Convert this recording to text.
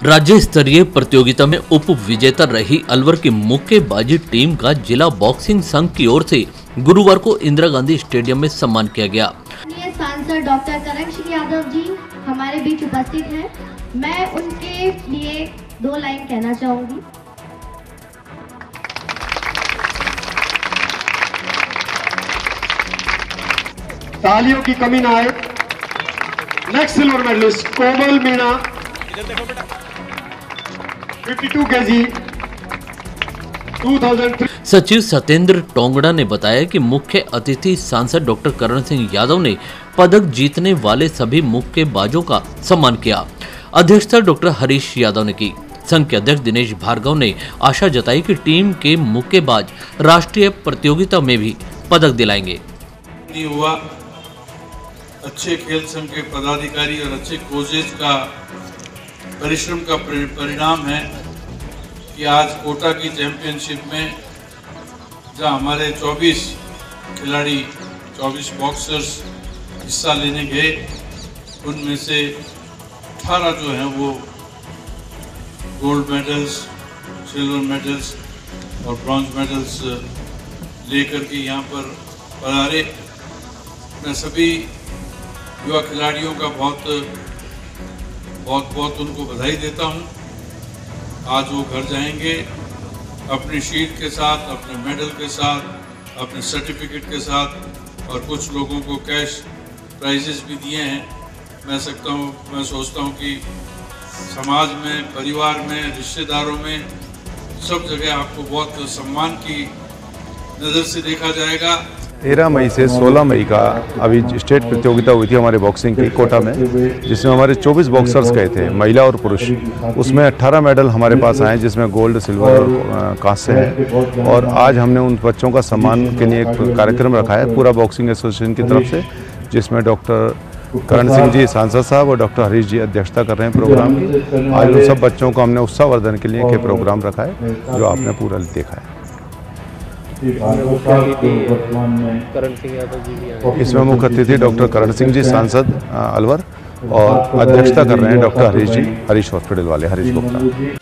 राज्य स्तरीय प्रतियोगिता में उप विजेता रही अलवर की मुक्केबाजी टीम का जिला बॉक्सिंग संघ की ओर से गुरुवार को इंदिरा गांधी स्टेडियम में सम्मान किया गया। सांसद डॉक्टर करण सिंह यादव जी हमारे बीच उपस्थित हैं। मैं उनके लिए 2 लाइन कहना चाहूंगी। तालियों की कमी ना आए। Next silver medalist Komal Meena 52 kg 2003। सचिव सत्येंद्र टोंगड़ा ने बताया कि मुख्य अतिथि सांसद डॉक्टर करण सिंह यादव ने पदक जीतने वाले सभी मुक्केबाजों का सम्मान किया। अध्यक्षता डॉक्टर हरीश यादव ने की। संघ के अध्यक्ष दिनेश भार्गव ने आशा जताई कि टीम के मुक्केबाज राष्ट्रीय प्रतियोगिता में भी पदक दिलाएंगे। हुआ अच्छे खेल संघ के पदाधिकारी और अच्छे कोचेज का परिश्रम का परिणाम है कि आज कोटा की चैंपियनशिप में जहां हमारे 24 खिलाड़ी 24 बॉक्सर्स हिस्सा लेने गए, उनमें से 18 जो हैं वो गोल्ड मेडल्स, सिल्वर मेडल्स और ब्रॉन्ज मेडल्स लेकर के यहाँ पर पधारे। मैं सभी युवा खिलाड़ियों का बहुत उनको बधाई देता हूँ। आज वो घर जाएंगे अपनी शील्ड के साथ, अपने मेडल के साथ, अपने सर्टिफिकेट के साथ, और कुछ लोगों को कैश प्राइजेस भी दिए हैं। मैं सोचता हूँ कि समाज में, परिवार में, रिश्तेदारों में, सब जगह आपको बहुत सम्मान की नज़र से देखा जाएगा। 13 मई से 16 मई का अभी स्टेट प्रतियोगिता हुई थी हमारे बॉक्सिंग की कोटा में, जिसमें हमारे 24 बॉक्सर्स गए थे, महिला और पुरुष। उसमें 18 मेडल हमारे पास आए, जिसमें गोल्ड, सिल्वर और कांस्य है। और आज हमने उन बच्चों का सम्मान के लिए एक कार्यक्रम रखा है पूरा बॉक्सिंग एसोसिएशन की तरफ से, जिसमें डॉक्टर करण सिंह जी सांसद साहब और डॉक्टर हरीश जी अध्यक्षता कर रहे हैं प्रोग्राम की। आज उन सब बच्चों को हमने उत्साहवर्धन के लिए एक प्रोग्राम रखा है, जो आपने पूरा देखा है। इसमें मुख्य अतिथि डॉक्टर करण सिंह जी सांसद अलवर, और अध्यक्षता कर रहे हैं डॉक्टर हरीश जी, हरीश हॉस्पिटल वाले, हरीश गुप्ता।